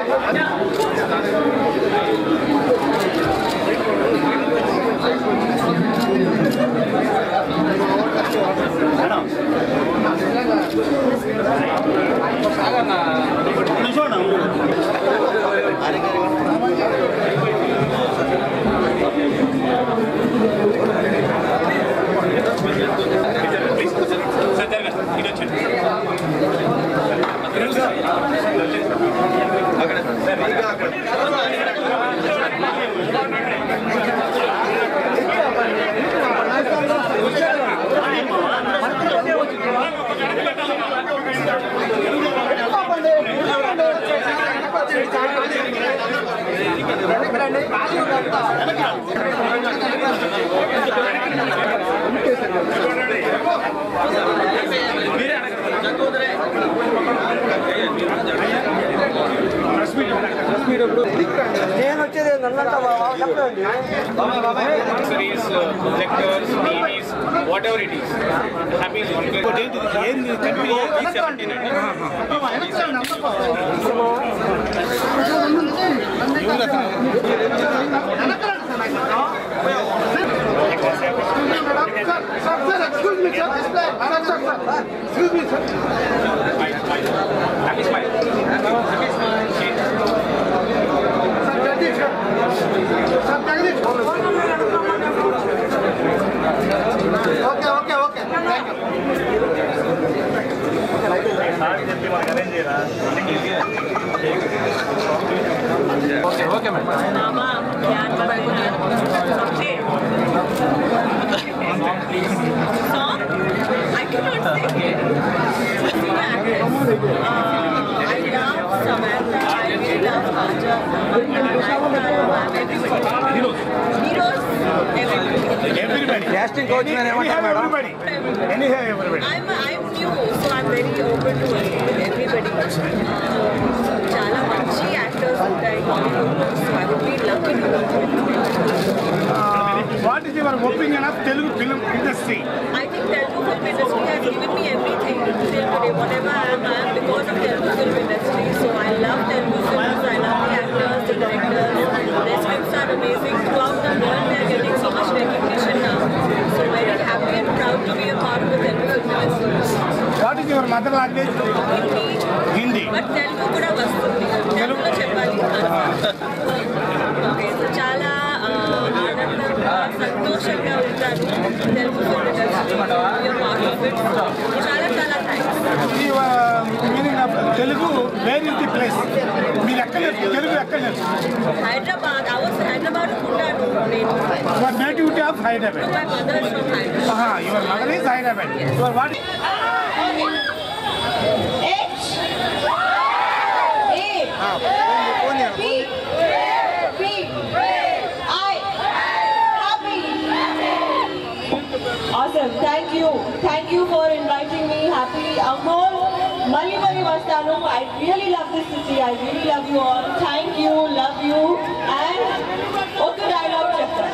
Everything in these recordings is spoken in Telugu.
Projectors, TVs, whatever it is. Happy is one place. Excuse me, sir. Excuse me, sir. Happy smile. Happy smile. Okay. Thank you. Okay, madam. Song? I cannot sing. I love Samantha. I really love Kaja. Heroes. Everybody. Casting coach, everybody. I'm new, so I'm very open to working with everybody. Chala manchi actors ఉంటాయి, so I would be lucky to work with. What is your opinion of Telugu film industry? I think Telugu film industry has given me everything till today. Whatever I am because of Telugu film industry. So I love Telugu films. I love the actors, the directors. Their scripts are amazing. Throughout the world, they are getting so much recognition now. So very happy and proud to be a part of the Telugu film industry. What is your mother language? Hindi. But Telugu kuda vastundi. Telugulo cheppali. Okay, so chala ఆనందంగా సంతోషంగా ఉంటాను Telugu film industry part of it చాలా thanks. Telugu where is the place మీరు ఎక్కడ తెలుగు ఎక్కడ హైదరాబాద్ హైదరాబాద్ ఉంటాను నేను. Your nativity of Hyderabad. My mother is from Hyderabad. Your mother is Hyderabad. Your what Awesome. Thank you for inviting me. Happy Amol. Mali Vastanu. I really love this city. I really love you all. Thank you. Love you. And okay dialogue chapter.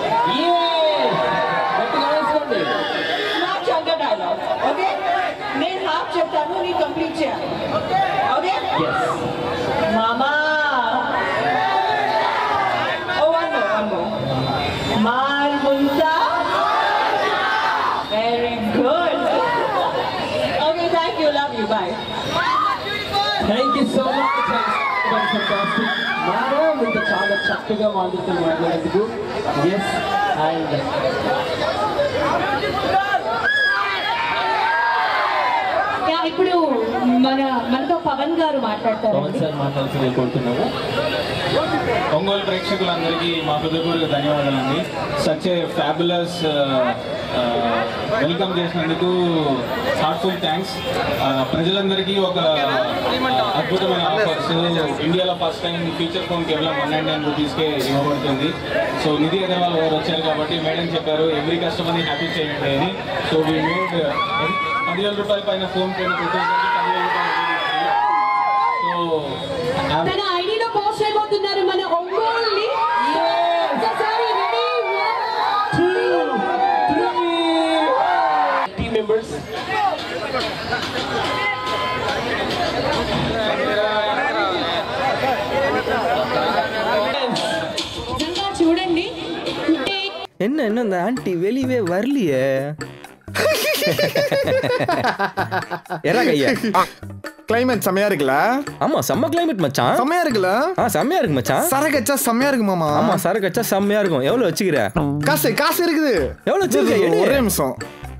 Not chunga dialogue. Okay? Main half chapter no need complete chair. Okay? Yes. Mama. Oh, one more. Mal Munta. Very good. Okay, thank you. Love you. Bye. Thank you so much. That was fantastic. Madam, with the chala chakkaga maandutunna maatladanduku. Yes, and ఇప్పుడు మనతో పవన్ గారు మాట్లాడతారు. పవన్ సార్ మాట్లాడాల్సింది కోరుతున్నాము. ఒంగోలు ప్రేక్షకులందరికీ మా హృదయపూర్వక ధన్యవాదాలండి. సచ్ ఏ ఫ్యాబులస్ వెల్కమ్ చేసినందుకు హార్ట్ఫుల్ థ్యాంక్స్. ప్రజలందరికీ ఒక అద్భుతమైన ఆఫర్స్. ఇండియాలో ఫస్ట్ టైం ఫీచర్ ఫోన్ కేవలం 199 రూపీస్కే ఇవ్వబడుతుంది. సో నిధి అగర్వాల్ గారు వచ్చారు కాబట్టి మేడం చెప్పారు ఎవ్రీ కస్టమర్ని హ్యాపీ చేయండి అని. సో వీ మేడ్ 10,000 రూపాయల పైన ఫోన్ పే 10,000 రూపాయలు. తన ఐడిలో పోస్ట్ అయిపోతున్నారు మన ఒంగోలుని. team members. என்ன இந்த ஆண்டி வெளியவே வரலையே? ஏறா கையா. கிளைமேட் செமையா இருக்குல்ல? ஆமா செம்ம கிளைமேட் மச்சான். செமையா இருக்குல்ல? செம்மையா இருக்கு மச்சான். சரகச்சா செமையா இருக்கு மாமா. ஆமா சரகச்சா செம்மையா இருக்கும். எவ்வளவு வச்சுக்கிற? காசு இருக்குது. எவ்வளவு வச்சுக்கிற? ஒரே நிமிஷம்.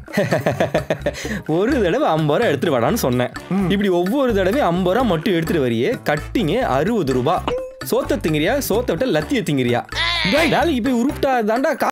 ஒரு தடவை 50 ரூபா எடுத்துட்டு வாடான்னு சொன்னேன். இப்படி ஒவ்வொரு தடவையும் 50 ரூபா மட்டும் எடுத்துட்டு வரியே. கட்டிங்க 60 ரூபா. சோத்த திங்கிறியா? சோத்த விட்ட லத்திய திங்கிறியா? வேலைக்கு போய் உருப்பிட்டா தாண்டா